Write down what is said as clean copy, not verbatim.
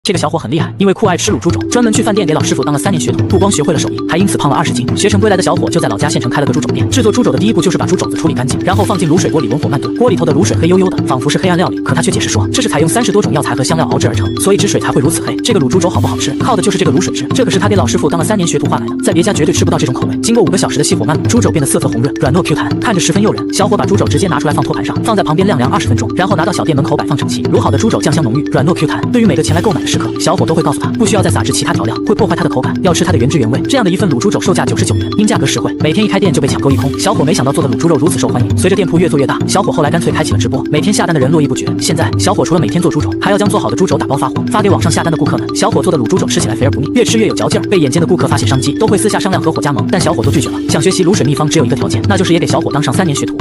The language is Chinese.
这个小伙很厉害，因为酷爱吃卤猪肘，专门去饭店给老师傅当了3年学徒，不光学会了手艺，还因此胖了20斤。学成归来的小伙就在老家县城开了个猪肘店。制作猪肘的第一步就是把猪肘子处理干净，然后放进卤水锅里文火慢炖。锅里头的卤水黑黝黝的，仿佛是黑暗料理，可他却解释说，这是采用30多种药材和香料熬制而成，所以汁水才会如此黑。这个卤猪肘好不好吃，靠的就是这个卤水汁，这可是他给老师傅当了3年学徒换来的，在别家绝对吃不到这种口味。经过5个小时的熄火慢卤，猪肘变得色泽红润，软糯 Q 弹，看着十分诱人。小伙把猪肘直接拿出来放托盘上，放在旁边晾凉20分钟，然后拿到小店门口摆放整齐。卤好的猪肘酱香浓郁，软糯 Q 弹，对于每个前来购买的食客，小伙都会告诉他，不需要再撒制其他调料，会破坏它的口感，要吃它的原汁原味。这样的一份卤猪肘售价99元，因价格实惠，每天一开店就被抢购一空。小伙没想到做的卤猪肉如此受欢迎，随着店铺越做越大，小伙后来干脆开启了直播，每天下单的人络绎不绝。现在小伙除了每天做猪肘，还要将做好的猪肘打包发货，发给网上下单的顾客们。小伙做的卤猪肘吃起来肥而不腻，越吃越有嚼劲儿，被眼尖的顾客发现商机，都会私下商量合伙加盟，但小伙都拒绝了。想学习卤水秘方只有一个条件，那就是也给小伙当上3年学徒。